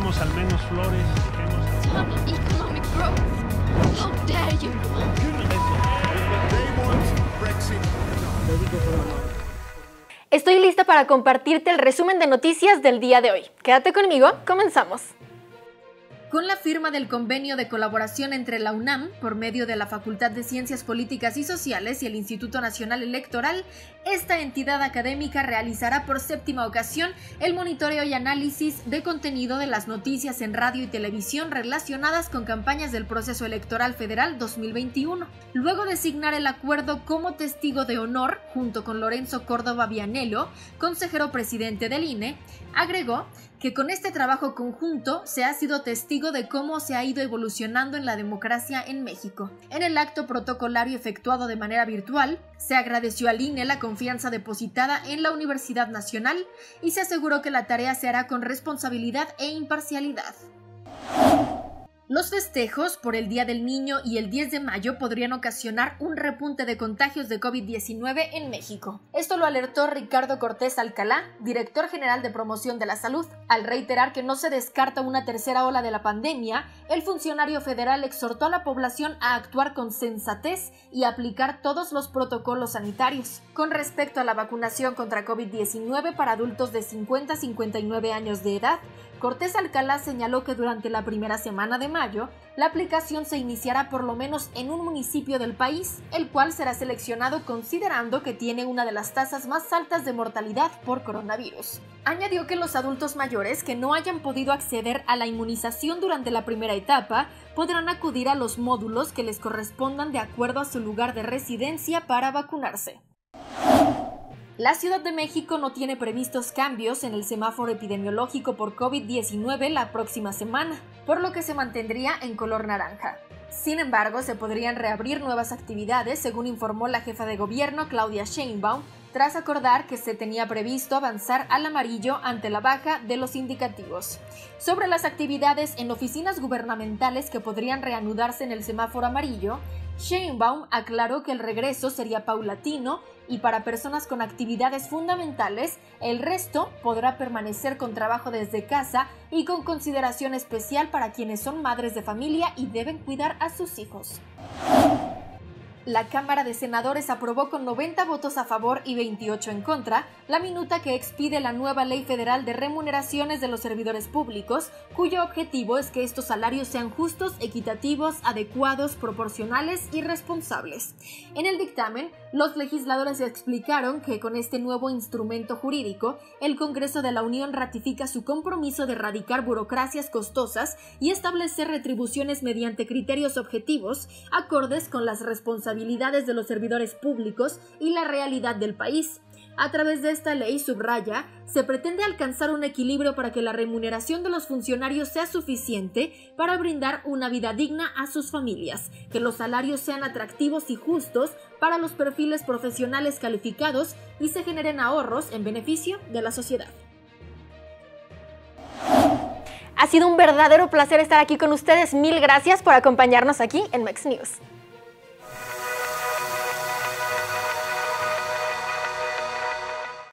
dejemos al menos flores, Economic growth. How dare you? Estoy lista para compartirte el resumen de noticias del día de hoy. Quédate conmigo, comenzamos. Con la firma del convenio de colaboración entre la UNAM, por medio de la Facultad de Ciencias Políticas y Sociales y el Instituto Nacional Electoral, esta entidad académica realizará por 7ª ocasión el monitoreo y análisis de contenido de las noticias en radio y televisión relacionadas con campañas del proceso electoral federal 2021. Luego de signar el acuerdo como testigo de honor, junto con Lorenzo Córdoba Vianello, consejero presidente del INE, agregó que con este trabajo conjunto se ha sido testigo de cómo se ha ido evolucionando en la democracia en México. En el acto protocolario efectuado de manera virtual, se agradeció al INE la confianza depositada en la Universidad Nacional y se aseguró que la tarea se hará con responsabilidad e imparcialidad. Los festejos por el Día del Niño y el 10 de mayo podrían ocasionar un repunte de contagios de COVID-19 en México. Esto lo alertó Ricardo Cortés Alcalá, director general de Promoción de la Salud. Al reiterar que no se descarta una tercera ola de la pandemia, el funcionario federal exhortó a la población a actuar con sensatez y aplicar todos los protocolos sanitarios. Con respecto a la vacunación contra COVID-19 para adultos de 50 a 59 años de edad, Cortés Alcalá señaló que durante la primera semana de mayo, la aplicación se iniciará por lo menos en un municipio del país, el cual será seleccionado considerando que tiene una de las tasas más altas de mortalidad por coronavirus. Añadió que los adultos mayores que no hayan podido acceder a la inmunización durante la primera etapa podrán acudir a los módulos que les correspondan de acuerdo a su lugar de residencia para vacunarse. La Ciudad de México no tiene previstos cambios en el semáforo epidemiológico por COVID-19 la próxima semana, por lo que se mantendría en color naranja. Sin embargo, se podrían reabrir nuevas actividades, según informó la jefa de gobierno Claudia Sheinbaum, tras acordar que se tenía previsto avanzar al amarillo ante la baja de los indicativos. Sobre las actividades en oficinas gubernamentales que podrían reanudarse en el semáforo amarillo, Sheinbaum aclaró que el regreso sería paulatino y para personas con actividades fundamentales, el resto podrá permanecer con trabajo desde casa y con consideración especial para quienes son madres de familia y deben cuidar a sus hijos. La Cámara de Senadores aprobó con 90 votos a favor y 28 en contra la minuta que expide la nueva Ley Federal de Remuneraciones de los Servidores Públicos, cuyo objetivo es que estos salarios sean justos, equitativos, adecuados, proporcionales y responsables. En el dictamen, los legisladores explicaron que con este nuevo instrumento jurídico, el Congreso de la Unión ratifica su compromiso de erradicar burocracias costosas y establecer retribuciones mediante criterios objetivos, acordes con las responsabilidades de los servidores públicos y la realidad del país. A través de esta ley, subraya, se pretende alcanzar un equilibrio para que la remuneración de los funcionarios sea suficiente para brindar una vida digna a sus familias, que los salarios sean atractivos y justos para los perfiles profesionales calificados y se generen ahorros en beneficio de la sociedad. Ha sido un verdadero placer estar aquí con ustedes. Mil gracias por acompañarnos aquí en Mex News.